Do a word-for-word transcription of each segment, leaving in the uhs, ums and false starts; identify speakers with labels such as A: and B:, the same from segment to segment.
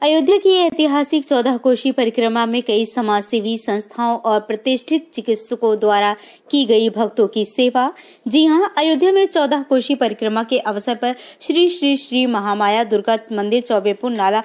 A: अयोध्या की ऐतिहासिक चौदह कोसी परिक्रमा में कई समाजसेवी संस्थाओं और प्रतिष्ठित चिकित्सकों द्वारा की गई भक्तों की सेवा। जी हां, अयोध्या में चौदह कोसी परिक्रमा के अवसर पर श्री श्री श्री महामाया दुर्गा मंदिर चौबेपुर नाला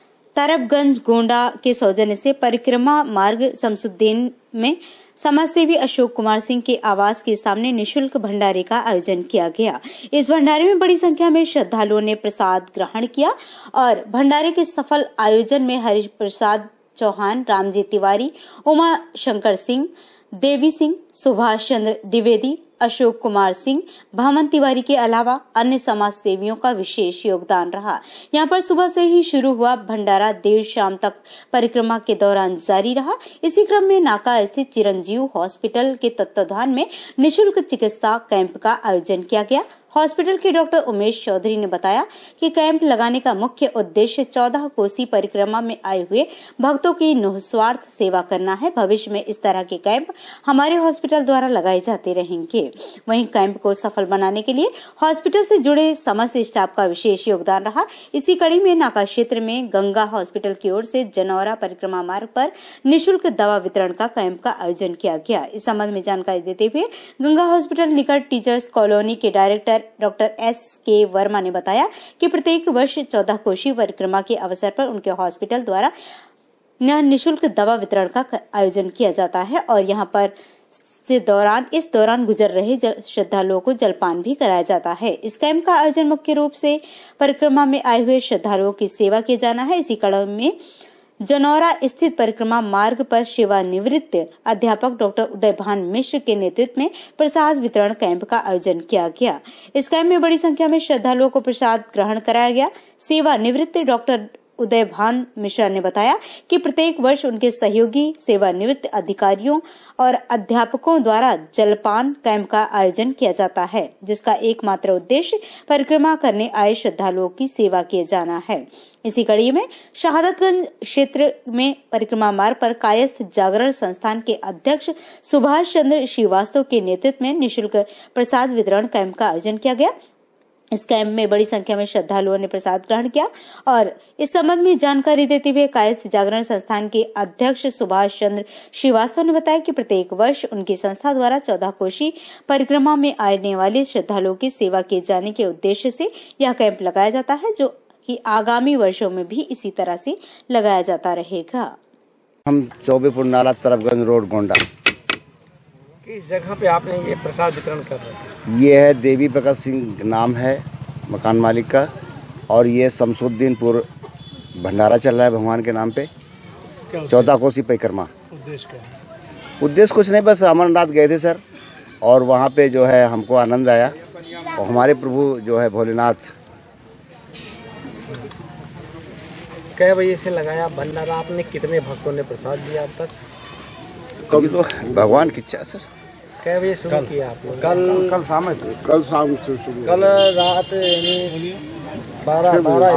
A: तरबगंज गोंडा के सौजन्य से परिक्रमा मार्ग शमसुद्दीन में समाजसेवी अशोक कुमार सिंह के आवास के सामने निशुल्क भंडारे का आयोजन किया गया। इस भंडारे में बड़ी संख्या में श्रद्धालुओं ने प्रसाद ग्रहण किया और भंडारे के सफल आयोजन में हरीश प्रसाद चौहान, रामजी तिवारी, उमा शंकर सिंह, देवी सिंह, सुभाष चंद्र द्विवेदी, अशोक कुमार सिंह, भामन तिवारी के अलावा अन्य समाज सेवियों का विशेष योगदान रहा। यहां पर सुबह से ही शुरू हुआ भंडारा देर शाम तक परिक्रमा के दौरान जारी रहा। इसी क्रम में नाका स्थित चिरंजीव हॉस्पिटल के तत्वाधान में निशुल्क चिकित्सा कैंप का आयोजन किया गया। हॉस्पिटल के डॉक्टर उमेश चौधरी ने बताया कि कैंप लगाने का मुख्य उद्देश्य चौदह कोसी परिक्रमा में आए हुए भक्तों की निस्वार्थ सेवा करना है। भविष्य में इस तरह के कैंप हमारे हॉस्पिटल द्वारा लगाए जाते रहेंगे। वहीं कैंप को सफल बनाने के लिए हॉस्पिटल से जुड़े समस्त स्टाफ का विशेष योगदान रहा। इसी कड़ी में नाका क्षेत्र में गंगा हॉस्पिटल की ओर से जनौरा परिक्रमा मार्ग पर निःशुल्क दवा वितरण का कैंप का आयोजन किया गया। इस संबंध में जानकारी देते हुए गंगा हॉस्पिटल निकट टीचर्स कॉलोनी के director doctor S K Verma ने बताया कि प्रत्येक वर्ष चौदह कोसी परिक्रमा के अवसर पर उनके हॉस्पिटल द्वारा निःशुल्क दवा वितरण का आयोजन किया जाता है और यहां पर से दौरान इस दौरान गुजर रहे श्रद्धालुओं को जलपान भी कराया जाता है। इस कैंप का आयोजन मुख्य रूप से परिक्रमा में आए हुए श्रद्धालुओं की सेवा किया जाना है। इसी कड़ी में जनौरा स्थित परिक्रमा मार्ग पर सेवानिवृत्त अध्यापक डॉक्टर उदयभान मिश्र के नेतृत्व में प्रसाद वितरण कैंप का आयोजन किया गया। इस कैंप में बड़ी संख्या में श्रद्धालुओं को प्रसाद ग्रहण कराया गया। सेवानिवृत्त डॉक्टर उदयभान मिश्रा ने बताया कि प्रत्येक वर्ष उनके सहयोगी सेवानिवृत्त अधिकारियों और अध्यापकों द्वारा जलपान कैंप का आयोजन किया जाता है, जिसका एकमात्र उद्देश्य परिक्रमा करने आए श्रद्धालुओं की सेवा किए जाना है। इसी कड़ी में शहादतगंज क्षेत्र में परिक्रमा मार्ग पर कायस्थ जागरण संस्थान के अध्यक्ष सुभाष चंद्र श्रीवास्तव के नेतृत्व में निःशुल्क प्रसाद वितरण कैंप का आयोजन किया गया। इस कैंप में बड़ी संख्या में श्रद्धालुओं ने प्रसाद ग्रहण किया और इस संबंध में जानकारी देते हुए कायस्थ जागरण संस्थान के अध्यक्ष सुभाष चंद्र श्रीवास्तव ने बताया कि प्रत्येक वर्ष उनकी संस्था द्वारा चौदह कोसी परिक्रमा में आने वाले श्रद्धालुओं की सेवा किए जाने के उद्देश्य से यह कैंप लगाया जाता है, जो कि आगामी वर्षों में भी इसी तरह से लगाया जाता रहेगा।
B: हम चौबेपुर नाला तरबगंज रोड गोंडा
C: किस जगह पे आपने ये प्रसाद वितरण कर रहे हैं?
B: ये है देवी भगत सिंह नाम है मकान मालिक का और ये शमसुद्दीनपुर भंडारा चल रहा है भगवान के नाम पे चौदह कोसी परिक्रमा।
C: उद्देश्य क्या है?
B: उद्देश्य कुछ नहीं, बस अमरनाथ गए थे सर और वहाँ पे जो है हमको आनंद आया और हमारे प्रभु जो है भोलेनाथ।
C: कै बजे से लगाया भंडारा आपने? कितने भक्तों ने प्रसाद दिया अब तक?
B: कभी तो भगवान की इच्छा सर।
C: कै बजे शुरू किया आप लोग?
D: कल कल शाम
E: कल शाम से शुरू,
D: कल रात बारह बारह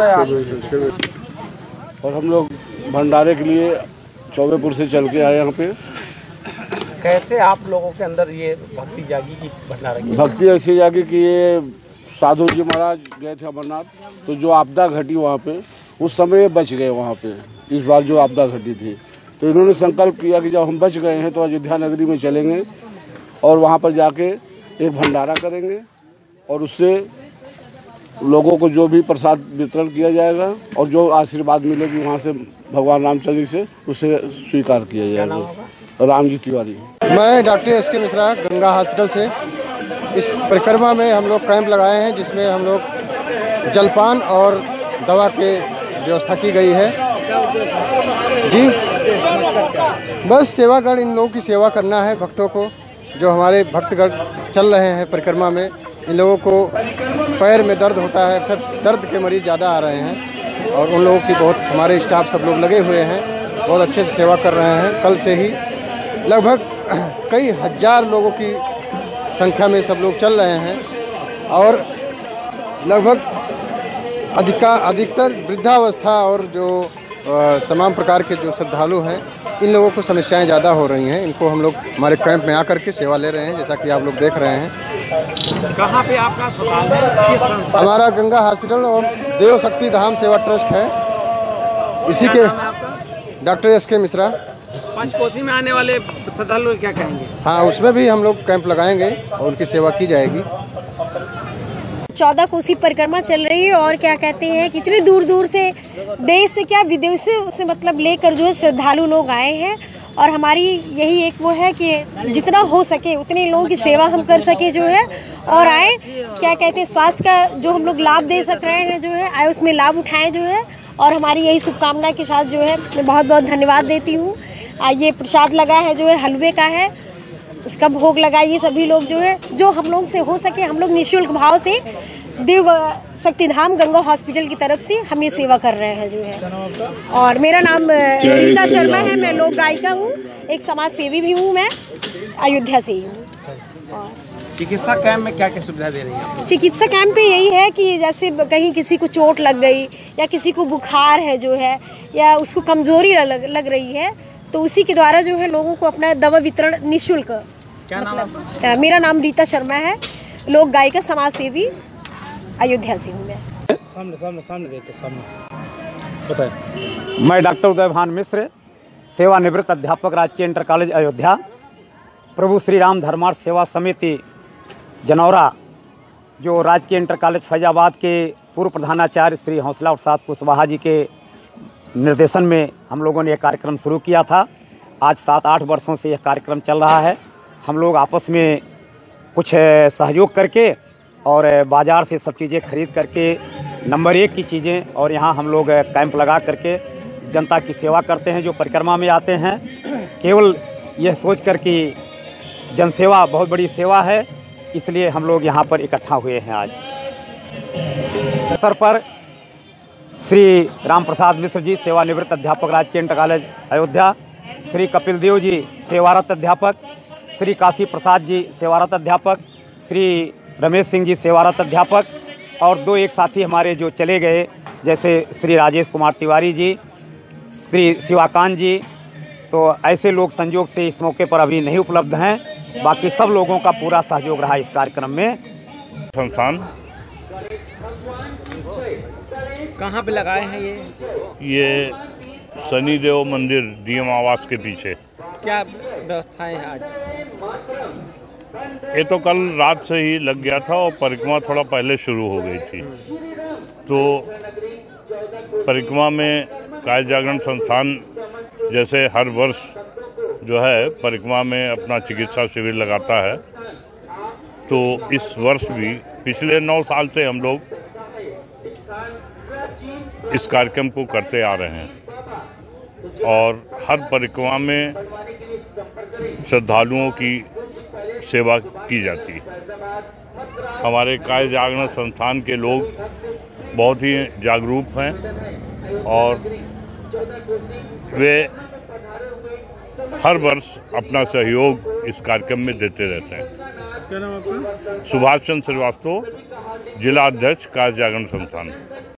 E: और हम लोग भंडारे के लिए चौबेपुर से चल के आए यहाँ पे।
C: कैसे आप लोगों के अंदर ये भक्ति जागी की भंडारा की?
E: भक्ति ऐसी जागी कि ये साधु जी महाराज गए थे अमरनाथ, तो जो आपदा घटी वहाँ पे उस समय बच गए। वहाँ पे इस बार जो आपदा घटी थी तो इन्होंने संकल्प किया कि जब हम बच गए हैं तो अयोध्या नगरी में चलेंगे और वहाँ पर जाके एक भंडारा करेंगे और उससे लोगों को जो भी प्रसाद वितरण किया जाएगा और जो आशीर्वाद मिलेगी वहाँ से भगवान रामचंद्र जी से उसे स्वीकार किया जाएगा। रामजी तिवारी।
D: मैं डॉक्टर एस के मिश्रा गंगा हॉस्पिटल से। इस परिक्रमा में हम लोग कैंप लगाए हैं जिसमें हम लोग जलपान और दवा के व्यवस्था की गई है। जी बस सेवागढ़ इन लोगों की सेवा करना है। भक्तों को जो हमारे भक्तगढ़ चल रहे हैं परिक्रमा में, इन लोगों को पैर में दर्द होता है, अक्सर दर्द के मरीज ज़्यादा आ रहे हैं और उन लोगों की बहुत हमारे स्टाफ सब लोग लगे हुए हैं, बहुत अच्छे से सेवा कर रहे हैं। कल से ही लगभग कई हजार लोगों की संख्या में सब लोग चल रहे हैं और लगभग अधिका अधिकतर वृद्धावस्था और जो तमाम प्रकार के जो श्रद्धालु हैं, इन लोगों को समस्याएं ज़्यादा हो रही हैं। इनको हम लोग हमारे कैंप में आकर के सेवा ले रहे हैं, जैसा कि आप लोग देख रहे हैं।
C: कहाँ पे आपका अस्पताल है? किस संस्था?
D: हमारा गंगा हॉस्पिटल और देव शक्ति धाम सेवा ट्रस्ट है। इसी
C: क्या
D: के
C: नाम है आपका?
D: डॉक्टर एस के मिश्रा।
C: पंचकोसी में आने वाले श्रद्धालु क्या कहेंगे?
D: हाँ, उसमें भी हम लोग कैंप लगाएंगे और उनकी सेवा की जाएगी।
F: चौदह कोसी परिक्रमा चल रही है और क्या कहते हैं कितने दूर दूर से, देश से क्या विदेशों से मतलब लेकर जो है श्रद्धालु लोग आए हैं। और हमारी यही एक वो है कि जितना हो सके उतने लोगों की सेवा हम कर सके जो है, और आए क्या कहते हैं स्वास्थ्य का जो हम लोग लाभ दे सक रहे हैं जो है, आए उसमें लाभ उठाएं जो है। और हमारी यही शुभकामना के साथ जो है मैं बहुत बहुत धन्यवाद देती हूँ। ये प्रसाद लगा है जो है हलवे का है, उसका भोग लगाइए सभी लोग जो है, जो हम लोग से हो सके हम लोग निःशुल्क भाव से देव शक्तिधाम गंगा हॉस्पिटल की तरफ से हम ये सेवा कर रहे हैं जो है। और मेरा नाम रीता शर्मा है, मैं लोक गायिका हूँ, एक समाज सेवी भी हूँ, मैं अयोध्या से ही हूँ।
C: चिकित्सा कैंप में क्या क्या सुविधा दे रही है?
F: चिकित्सा कैंप पे यही है कि जैसे कहीं किसी को चोट लग गई या किसी को बुखार है जो है, या उसको कमजोरी लग, लग रही है, तो उसी के द्वारा जो है लोगों को अपना दवा वितरण निःशुल्क।
C: क्या नाम
F: मतलब, है? मेरा नाम रीता शर्मा है, लोक गायिका समाज सेवी अयोध्या से हूँ मैं।
C: सामने सामने सामने देख के सामने बताएं।
G: मैं डॉक्टर उदय भान मिश्र, सेवानिवृत्त अध्यापक, राजकीय इंटर कॉलेज अयोध्या, प्रभु श्री राम धर्मार्थ सेवा समिति जनौरा, जो राजकीय इंटर कॉलेज फैजाबाद के पूर्व प्रधानाचार्य श्री हौसला प्रसाद कुशवाहा जी के निर्देशन में हम लोगों ने यह कार्यक्रम शुरू किया था। आज सात आठ वर्षों से यह कार्यक्रम चल रहा है। हम लोग आपस में कुछ सहयोग करके और बाज़ार से सब चीज़ें खरीद करके नंबर एक की चीज़ें, और यहाँ हम लोग कैंप लगा करके जनता की सेवा करते हैं। जो परिक्रमा में आते हैं केवल यह सोच कर कि जनसेवा बहुत बड़ी सेवा है, इसलिए हम लोग यहाँ पर इकट्ठा हुए हैं। आज अवसर पर श्री राम प्रसाद मिश्र जी, सेवानिवृत्त अध्यापक, राजकीय इंटर कॉलेज अयोध्या, श्री कपिल देव जी, सेवारत अध्यापक, श्री काशी प्रसाद जी, सेवारत अध्यापक, श्री रमेश सिंह जी, सेवारत अध्यापक, और दो एक साथी हमारे जो चले गए, जैसे श्री राजेश कुमार तिवारी जी, श्री शिवाकांत जी, तो ऐसे लोग संयोग से इस मौके पर अभी नहीं उपलब्ध हैं। बाकी सब लोगों का पूरा सहयोग रहा इस कार्यक्रम में।
H: संस्थान
C: कहाँ पे लगाए हैं ये?
H: ये शनिदेव मंदिर डीएम आवास के पीछे।
C: क्या व्यवस्थाएं हैं आज?
H: ये तो कल रात से ही लग गया था और परिक्रमा थोड़ा पहले शुरू हो गई थी। तो परिक्रमा में काया जागरण संस्थान जैसे हर वर्ष जो है परिक्रमा में अपना चिकित्सा शिविर लगाता है, तो इस वर्ष भी पिछले नौ साल से हम लोग इस कार्यक्रम को करते आ रहे हैं। और हर परिक्रमा में श्रद्धालुओं की सेवा की जाती है। हमारे काया जागरण संस्थान के लोग बहुत ही जागरूक हैं और वे हर वर्ष अपना सहयोग इस कार्यक्रम में देते रहते हैं।
C: क्या नाम आपका?
H: सुभाष चंद्र श्रीवास्तव, जिला अध्यक्ष काया जागरण संस्थान।